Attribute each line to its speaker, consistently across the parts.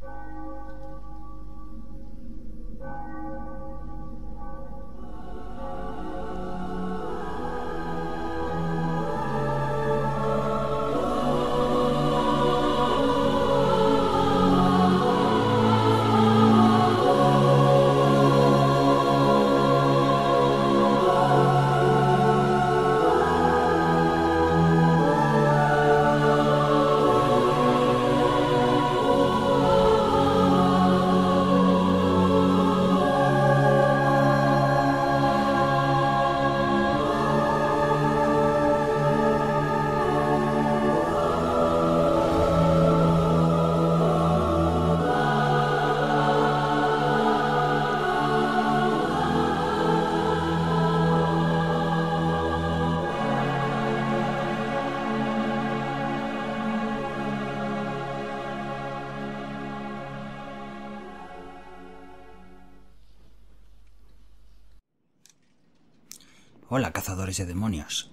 Speaker 1: Hola, cazadores de demonios.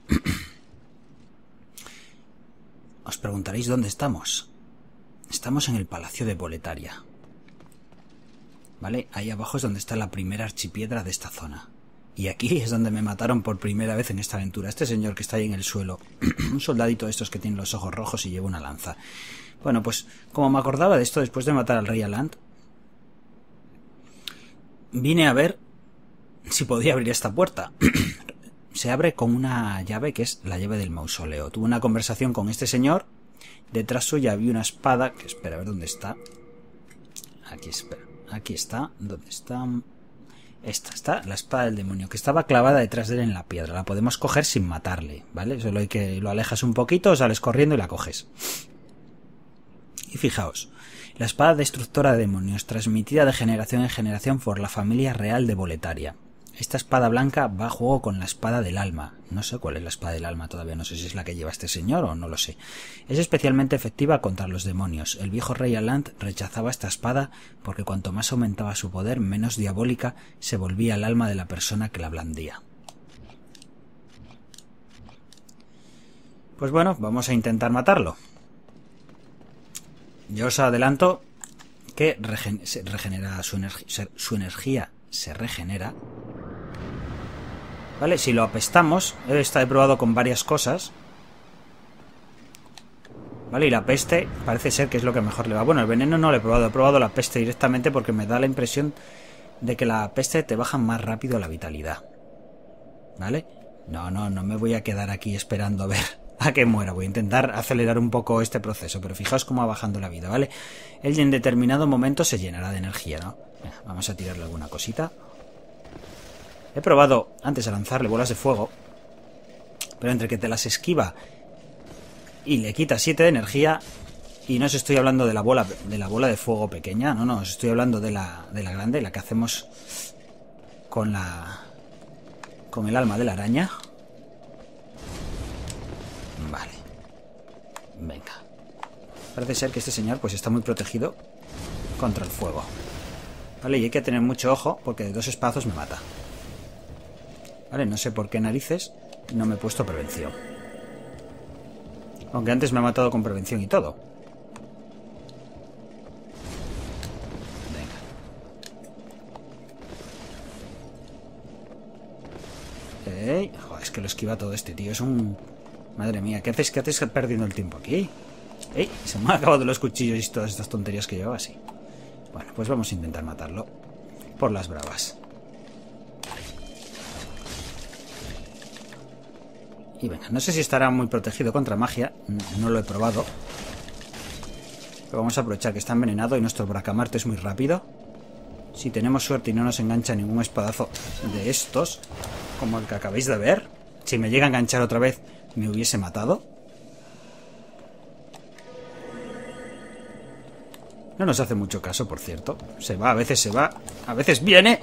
Speaker 1: Os preguntaréis dónde estamos. Estamos en el Palacio de Boletaria. ¿Vale? Ahí abajo es donde está la primera archipiedra de esta zona. Y aquí es donde me mataron por primera vez en esta aventura. Este señor que está ahí en el suelo. Un soldadito de estos que tiene los ojos rojos y lleva una lanza. Bueno, pues como me acordaba de esto después de matar al rey Alant, vine a ver si podía abrir esta puerta. Se abre con una llave que es la llave del mausoleo. Tuve una conversación con este señor. Detrás suya había una espada que espera, a ver dónde está. Aquí, espera. Aquí está. ¿Dónde está? Esta está, la espada del demonio, que estaba clavada detrás de él en la piedra. La podemos coger sin matarle, ¿vale? Solo hay que lo alejas un poquito, sales corriendo y la coges. Y fijaos, la espada destructora de demonios, transmitida de generación en generación por la familia real de Boletaria. Esta espada blanca va a juego con la espada del alma. No sé cuál es la espada del alma todavía, no sé si es la que lleva este señor o no lo sé. Es especialmente efectiva contra los demonios. El viejo rey Alant rechazaba esta espada porque cuanto más aumentaba su poder, menos diabólica se volvía el alma de la persona que la blandía. Pues bueno, vamos a intentar matarlo. Yo os adelanto que se regenera su energía se regenera. ¿Vale? Si lo apestamos, he probado con varias cosas. ¿Vale? Y la peste parece ser que es lo que mejor le va. Bueno, el veneno no lo he probado la peste directamente porque me da la impresión de que la peste te baja más rápido la vitalidad. ¿Vale? No me voy a quedar aquí esperando a ver a que muera. Voy a intentar acelerar un poco este proceso, pero fijaos cómo va bajando la vida, ¿vale? Él en determinado momento se llenará de energía, ¿no? Vamos a tirarle alguna cosita. He probado antes a lanzarle bolas de fuego, pero entre que te las esquiva y le quita 7 de energía, y no os estoy hablando de la bola de fuego pequeña, no, os estoy hablando de la grande, la que hacemos con el alma de la araña. Vale. Venga. Parece ser que este señor pues está muy protegido contra el fuego. Vale, y hay que tener mucho ojo porque de 2 espadazos me mata. Vale, no sé por qué narices no me he puesto prevención. Aunque antes me ha matado con prevención y todo. Venga. Joder, es que lo esquiva todo este tío. Es un... Madre mía, ¿qué haces perdiendo el tiempo aquí? Se me han acabado los cuchillos y todas estas tonterías que llevaba así. Bueno, pues vamos a intentar matarlo. Por las bravas. Y venga, no sé si estará muy protegido contra magia. No lo he probado. Pero vamos a aprovechar que está envenenado y nuestro bracamarte es muy rápido. Si tenemos suerte y no nos engancha ningún espadazo de estos, como el que acabáis de ver, si me llega a enganchar otra vez, me hubiese matado. No nos hace mucho caso, por cierto. Se va, a veces viene.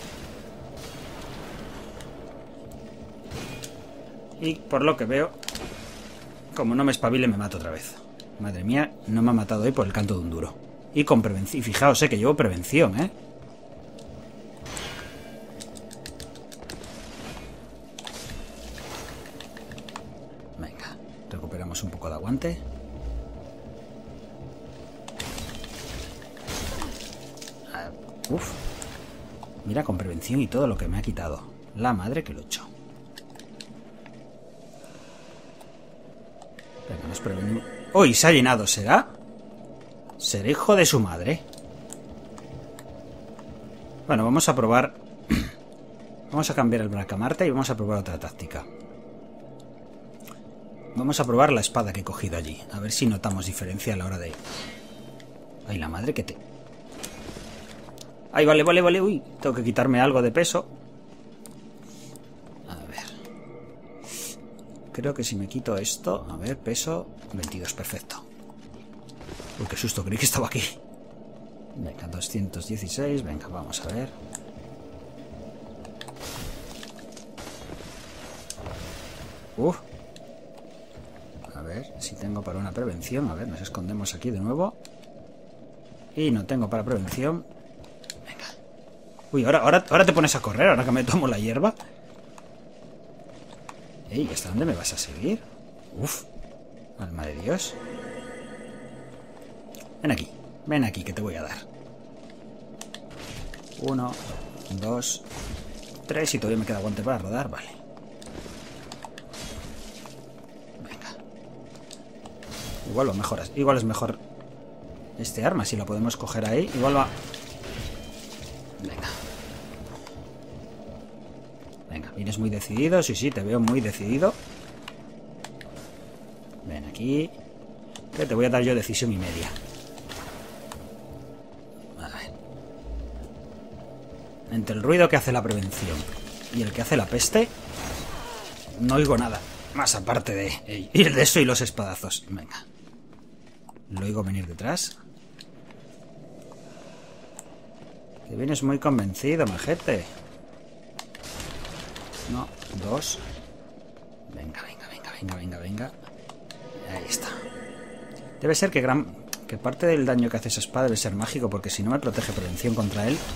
Speaker 1: Y por lo que veo, como no me espabile, me mato otra vez. Madre mía, no me ha matado hoy por el canto de un duro. Y con prevención. Y fijaos, que llevo prevención, Venga, recuperamos un poco de aguante. Uf. Mira, con prevención y todo lo que me ha quitado. La madre que lo he hecho. Venga, nos prevenimos. ¡Uy! Se ha llenado, ¿será? ¿Será hijo de su madre? Bueno, vamos a probar. Vamos a cambiar el Bracamarte y vamos a probar otra táctica. Vamos a probar la espada que he cogido allí. A ver si notamos diferencia a la hora de... ¡Ay, la madre que te... ¡Ay, vale! Uy, tengo que quitarme algo de peso. A ver. Creo que si me quito esto... A ver, peso... 22, perfecto. Uy, qué susto, creí que estaba aquí. Venga, 216. Venga, vamos a ver. A ver si tengo para una prevención. A ver, nos escondemos aquí de nuevo. Y no tengo para prevención. Venga. Uy, ahora te pones a correr, ahora que me tomo la hierba. Ey, ¿hasta dónde me vas a seguir? Uf, alma de Dios. Ven aquí, que te voy a dar. 1, 2, 3 y todavía me queda aguante para rodar, vale. Venga. Igual lo mejoras. Igual es mejor este arma, si lo podemos coger ahí. Igual va... Venga, vienes muy decidido. Sí, te veo muy decidido. Ven aquí. Que te voy a dar yo decisión y media. Entre el ruido que hace la prevención y el que hace la peste, no oigo nada. Más aparte de ir de eso y los espadazos. Venga. Lo oigo venir detrás. Que vienes muy convencido, majete. No, 2. Venga. Ahí está. Debe ser que parte del daño que hace esa espada debe ser mágico, porque si no me protege prevención contra él.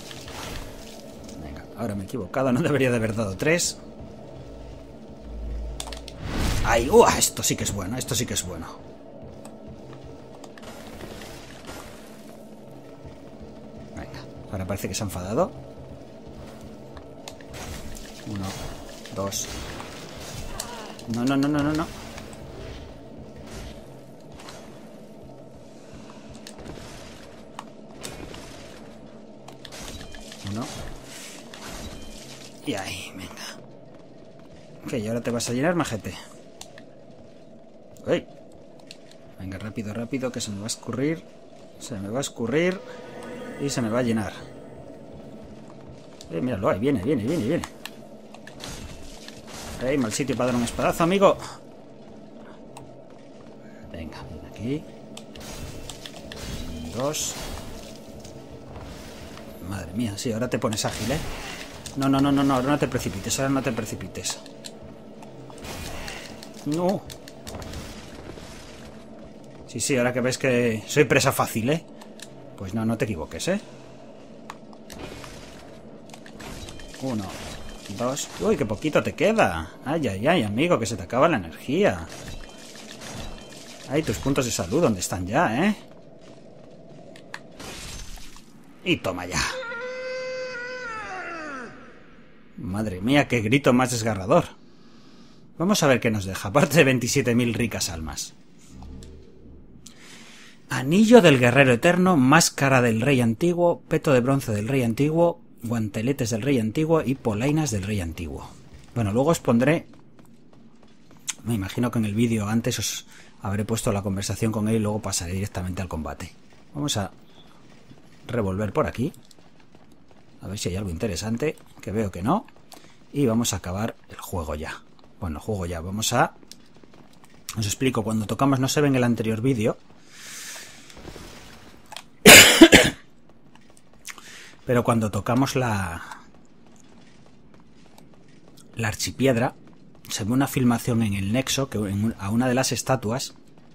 Speaker 1: Ahora me he equivocado, no debería de haber dado 3. ¡Ay! Esto sí que es bueno, Venga, ahora parece que se ha enfadado. 1, 2. No. 1. Y ahí, venga. Ok, y ahora te vas a llenar, majete. ¡Uy! Venga, rápido, que se me va a escurrir. Y se me va a llenar. Míralo, ahí viene. Mal sitio para dar un espadazo, amigo. Venga, ven aquí. 2. Madre mía, sí, ahora te pones ágil, ¿eh? No, ahora no te precipites, No. Sí, ahora que ves que soy presa fácil, ¿eh? Pues no te equivoques, ¿eh? 1, 2... Uy, qué poquito te queda. Ay, amigo, que se te acaba la energía. Ay, tus puntos de salud, ¿dónde están ya, eh? Y toma ya. Madre mía, qué grito más desgarrador. Vamos a ver qué nos deja, aparte de 27.000 ricas almas. Anillo del guerrero eterno, máscara del rey antiguo, peto de bronce del rey antiguo, guanteletes del rey antiguo y polainas del rey antiguo. Bueno, luego os pondré... Me imagino que en el vídeo antes os habré puesto la conversación con él y luego pasaré directamente al combate. Vamos a revolver por aquí. A ver si hay algo interesante, que veo que no. Y vamos a acabar el juego ya. Bueno, vamos a... Os explico, cuando tocamos, no se ve en el anterior vídeo, pero cuando tocamos la archipiedra, se ve una filmación en el nexo que a una de las estatuas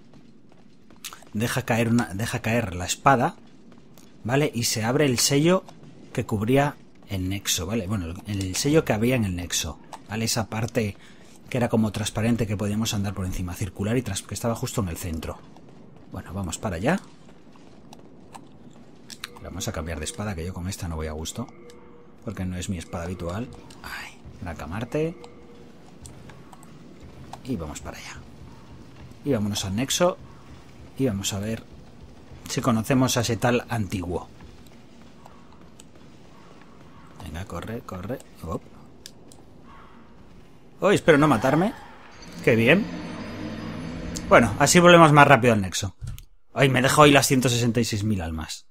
Speaker 1: deja caer la espada, ¿vale? Y se abre el sello que cubría el nexo, ¿vale? Bueno, el sello que había en el nexo, ¿vale? Esa parte que era como transparente, que podíamos andar por encima, circular, y que estaba justo en el centro. Bueno, vamos para allá. Vamos a cambiar de espada, que yo con esta no voy a gusto. Porque no es mi espada habitual. Ay, Bracamarte. Y vamos para allá. Y vámonos al nexo. Y vamos a ver si conocemos a ese tal antiguo. Venga, corre, corre. Oh, espero no matarme. Qué bien. Bueno, así volvemos más rápido al nexo. Ay, me dejo hoy las 166.000 almas.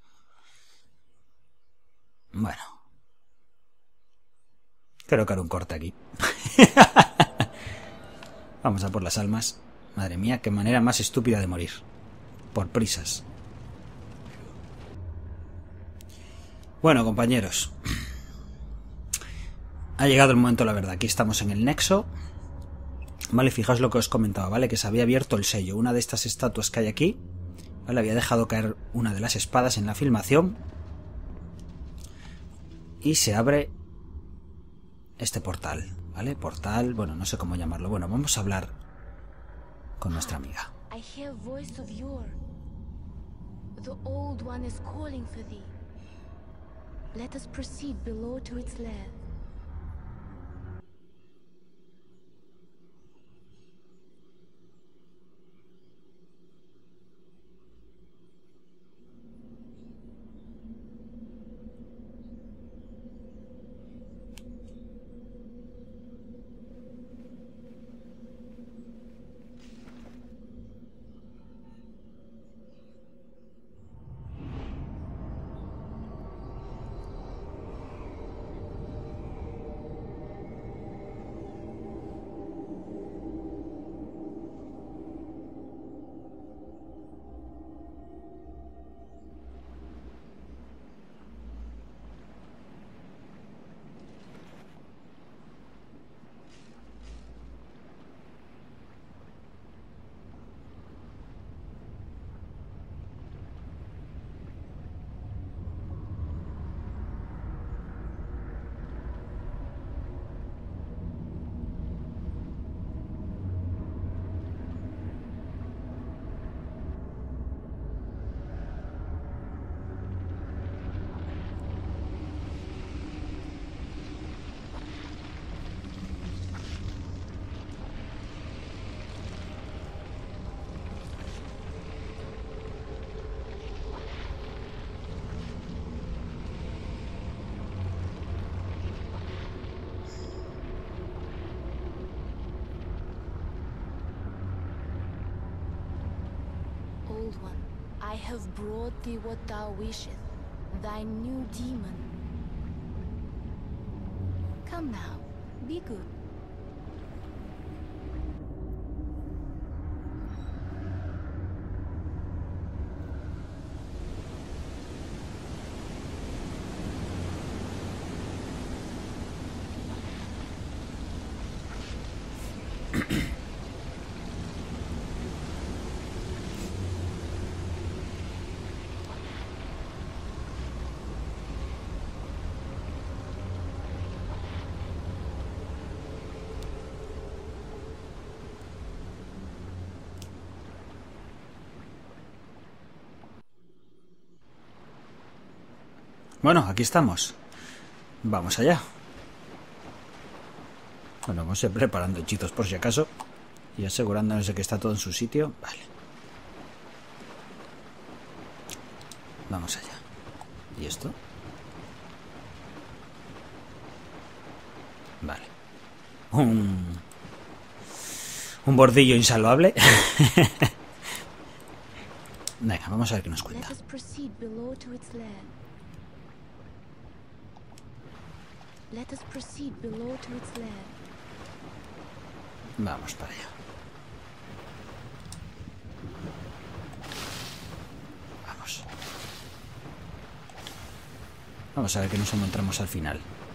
Speaker 1: Bueno. Creo que haré un corte aquí. Vamos a por las almas. Madre mía, qué manera más estúpida de morir. Por prisas. Bueno, compañeros. Ha llegado el momento, la verdad. Aquí estamos en el nexo. Vale, fijaos lo que os comentaba, ¿vale? Que se había abierto el sello. Una de estas estatuas que hay aquí, ¿vale? Había dejado caer una de las espadas en la filmación. Y se abre este portal, ¿vale? Portal, bueno, no sé cómo llamarlo. Bueno, vamos a hablar con nuestra amiga.
Speaker 2: I hear voice of yore. The old one is calling for thee. Let us proceed below to its lair. Old one, I have brought thee what thou wishest, thy new demon. Come now, be good.
Speaker 1: Bueno, aquí estamos. Vamos allá. Bueno, vamos a ir preparando hechizos por si acaso. Y asegurándonos de que está todo en su sitio. Vale. Vamos allá. ¿Y esto? Vale. Un bordillo insalvable. Venga, vamos a ver qué nos cuenta.
Speaker 2: Let us proceed below to its lair.
Speaker 1: Vamos para allá. Vamos. Vamos a ver qué nos encontramos al final.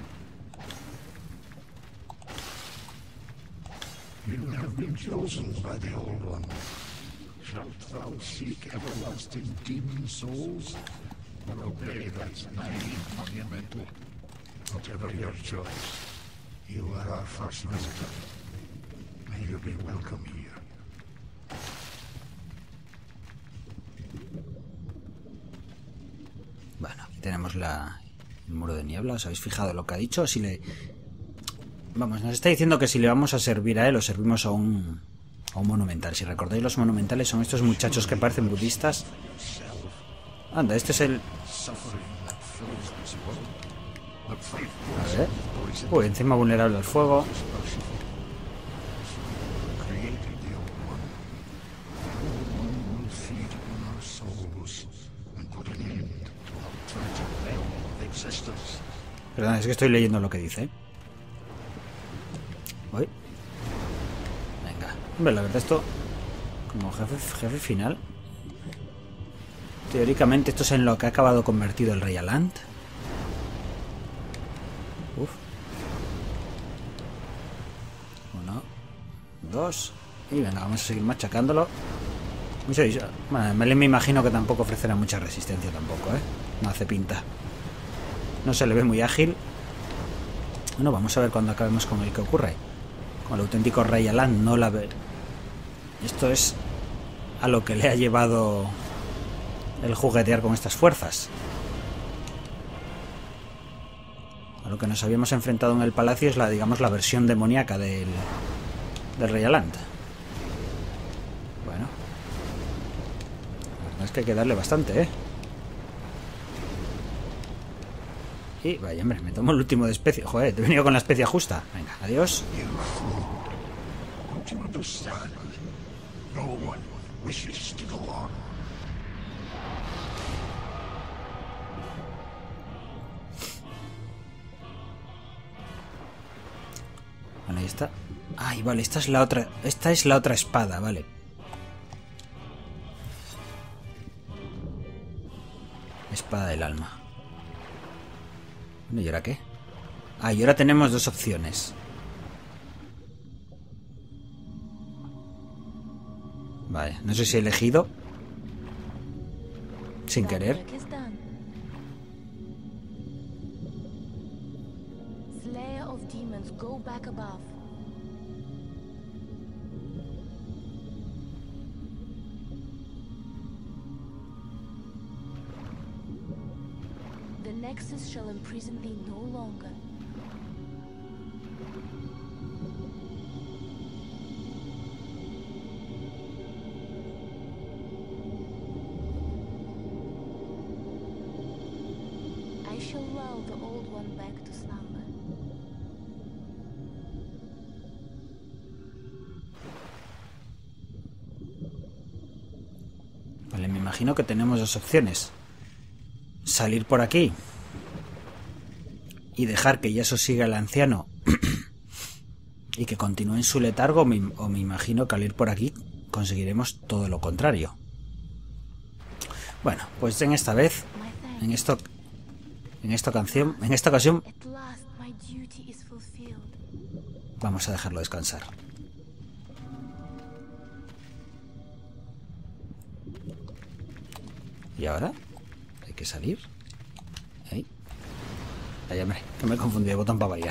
Speaker 3: You have been chosen by the Old One. Shalt thou seek everlasting demon souls, or obey that naive monumental? Whatever your choice, you are our first visitor. May you be welcome here.
Speaker 1: Bueno, tenemos el muro de niebla. ¿Os habéis fijado lo que ha dicho? Si le... Vamos, nos está diciendo que si le vamos a servir a él o servimos a un monumental. Si recordáis, los monumentales son estos muchachos que parecen budistas. Anda, este es el... A ver. Uy, encima vulnerable al fuego. Perdón, es que estoy leyendo lo que dice. Uy. Venga. Hombre, la verdad esto... Como jefe final... Teóricamente esto es en lo que ha acabado convertido el Rey Alant. Uf. 1, 2... Y venga, vamos a seguir machacándolo. Bueno, me imagino que tampoco ofrecerá mucha resistencia tampoco, ¿eh? No hace pinta. No se le ve muy ágil. Bueno, vamos a ver cuando acabemos con el que ocurre. Con el auténtico Rey Alant no la ve. Esto es a lo que le ha llevado el juguetear con estas fuerzas. A lo que nos habíamos enfrentado en el palacio es digamos, la versión demoníaca del Rey Alant. Bueno. La verdad es que hay que darle bastante, ¿eh? Y vaya, hombre, me tomo el último de especie. Joder, te he venido con la especie justa. Venga, adiós. Vale, ahí está. Ay, vale, esta es la otra. Esta es la otra espada, vale. Espada del alma. Bueno, ¿y ahora qué? Ah, y ahora tenemos dos opciones. Vale, no sé si he elegido sin querer.
Speaker 2: Slayer of demons, go back above. The Nexus shall imprison thee no longer. I shall lull the old one back to slumber.
Speaker 1: Vale, me imagino que tenemos dos opciones. Salir por aquí y dejar que ya eso siga el anciano y que continúe en su letargo, o me imagino que al ir por aquí conseguiremos todo lo contrario. Bueno, pues en esta vez, en esta ocasión, vamos a dejarlo descansar. ¿Y ahora? Hay que salir. Ahí. Ay, hombre, que me he confundido de botón para variar.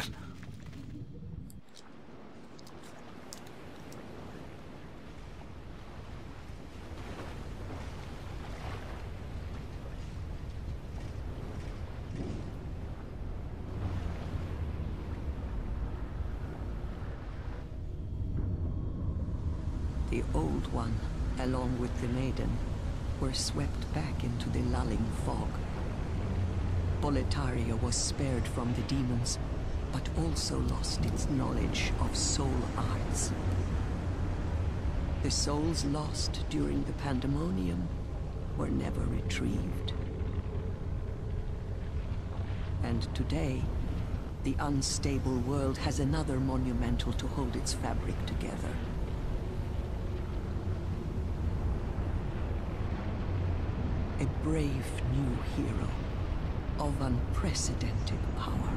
Speaker 4: The Old One, along with the Maiden, were swept back into the lulling fog. Boletaria was spared from the demons, but also lost its knowledge of soul arts. The souls lost during the pandemonium were never retrieved. And today, the unstable world has another monumental to hold its fabric together. A brave new hero of unprecedented power.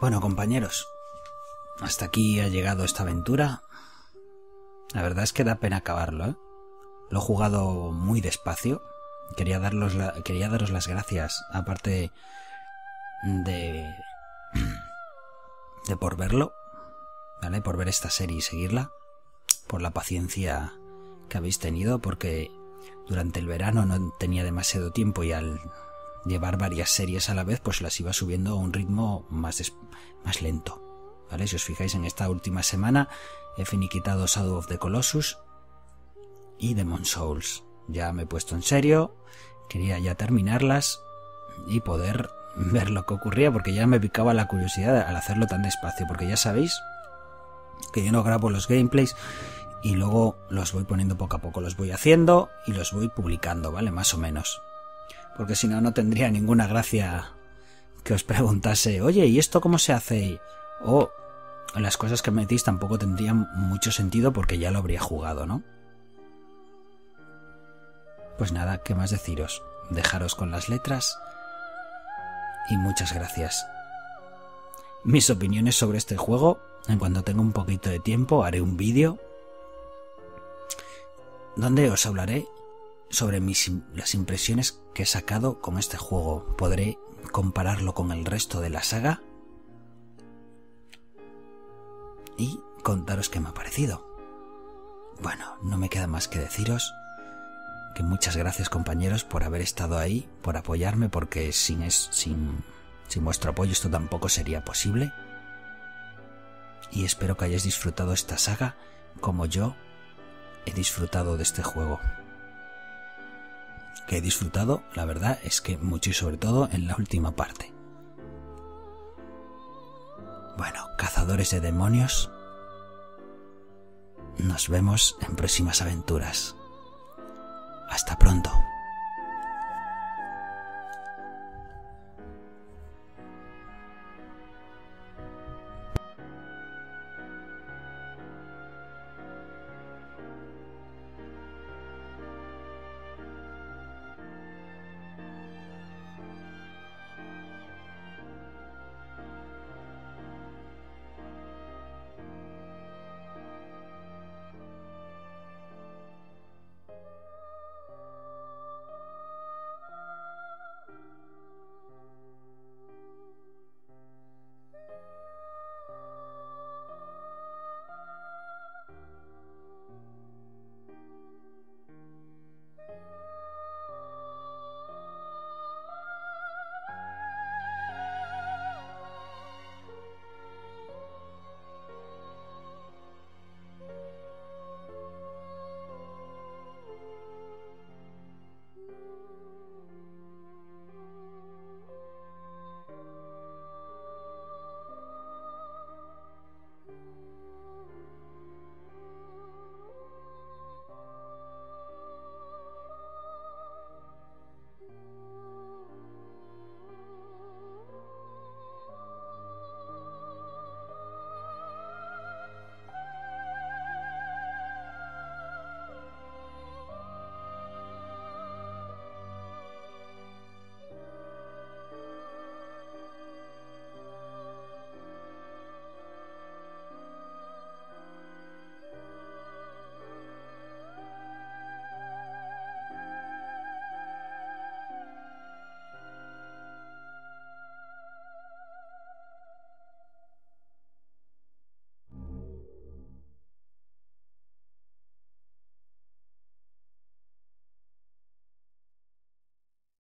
Speaker 1: Bueno, compañeros, hasta aquí ha llegado esta aventura. La verdad es que da pena acabarlo, ¿eh? Lo he jugado muy despacio. Quería daros las gracias, aparte de por verlo, ¿vale? Por ver esta serie y seguirla, por la paciencia que habéis tenido, porque durante el verano no tenía demasiado tiempo y al llevar varias series a la vez, pues las iba subiendo a un ritmo más lento, ¿vale? Si os fijáis, en esta última semana he finiquitado Shadow of the Colossus y Demon's Souls. Ya me he puesto en serio, quería ya terminarlas y poder ver lo que ocurría, porque ya me picaba la curiosidad al hacerlo tan despacio, porque ya sabéis que yo no grabo los gameplays y luego los voy poniendo poco a poco, los voy haciendo y los voy publicando, ¿vale? Más o menos. Porque si no, no tendría ninguna gracia que os preguntase, oye, ¿y esto cómo se hace? O las cosas que metís tampoco tendrían mucho sentido porque ya lo habría jugado, ¿no? Pues nada, ¿qué más deciros? Dejaros con las letras y muchas gracias. Mis opiniones sobre este juego, en cuanto tenga un poquito de tiempo, haré un vídeo donde os hablaré sobre las impresiones que he sacado con este juego. Podré compararlo con el resto de la saga y contaros qué me ha parecido. Bueno, no me queda más que deciros que muchas gracias, compañeros, por haber estado ahí, por apoyarme, porque sin vuestro apoyo esto tampoco sería posible. Y espero que hayáis disfrutado esta saga como yo he disfrutado de este juego. Que he disfrutado, la verdad es que mucho, y sobre todo en la última parte. Bueno, cazadores de demonios, nos vemos en próximas aventuras. Hasta pronto.